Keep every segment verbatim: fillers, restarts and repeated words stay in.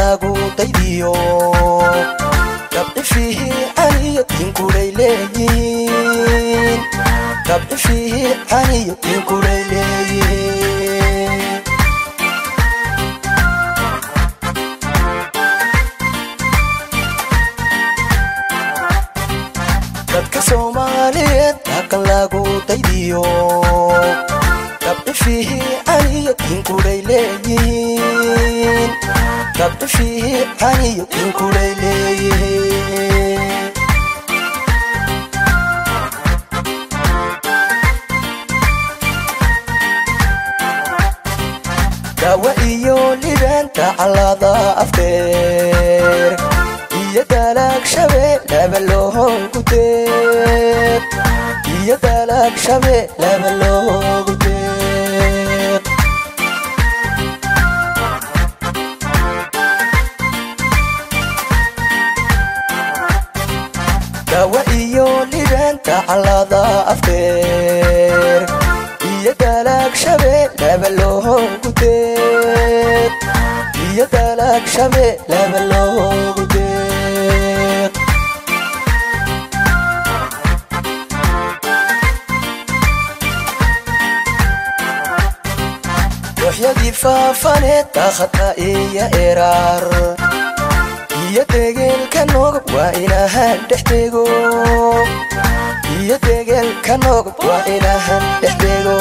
lagu daydiyo gabdhi fiicaniyo dinkuray leeyihiin gabdhi fiicaniyo dinkuray leeyihiin dadka Soomaaliyeed dhaqan lagu daydiyo gabdhi fiicaniyo dinkuray leeyihiin gabdhi fiicaniyo dinkuray leeyihiin dawa iyo libanta calada afteer iyo dalag shabeel laba loogu deeq iyo dalag shabeel laba loogu deeq dawa iyo libanta calada afteer iyo dalag shabeel laba loogu deeq iyo dalag shabeel laba loogu deeq waxyadii faafaneed daaqata iyo eraar iyo deegeelka noogab waa inahan dhex dego iyo deegeelka noogab waa inahan dhex dego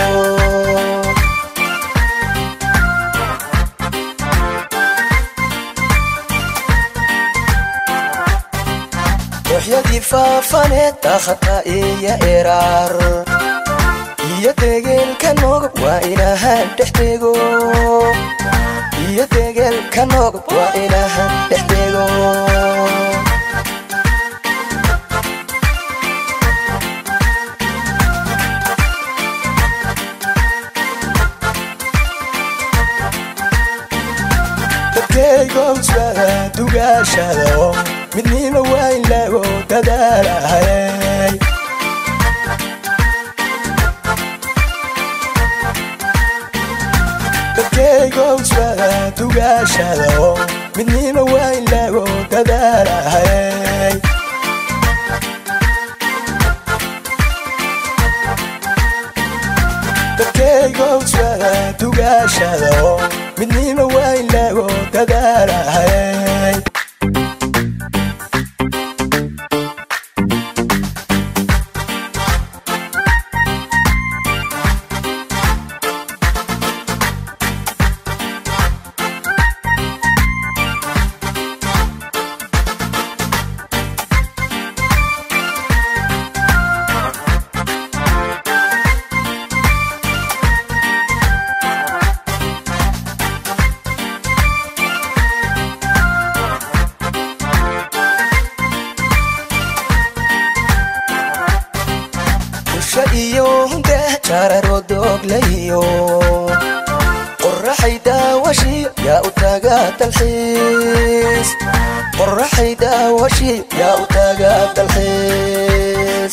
waxyadii faafaneed daaqata iyo eraar iyo deegeelka noogab waa inahan dhex dego iyo deegeelka noogab waa inahan dhex dego dadkaygooswada dugaashado midnima waa in lagu dadaalahay dadkaygooswada dugaashado midnima waa in lagu dadaalahay dadkaygooswada dugaashado midnima waa in lagu dadaalahay iyo hunde jararo doglayo qorraxay daawashi yaa u taaga dalxiis qorraxay daawashi yaa u taaga dalxiis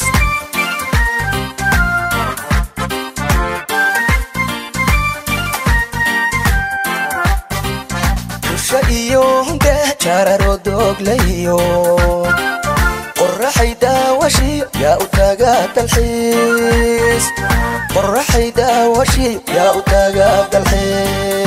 iyo hunde jararo doglayo qorraxay daawashi yaa u taaga dalxiis qorraxay daawashi yaa u taaga dalxiis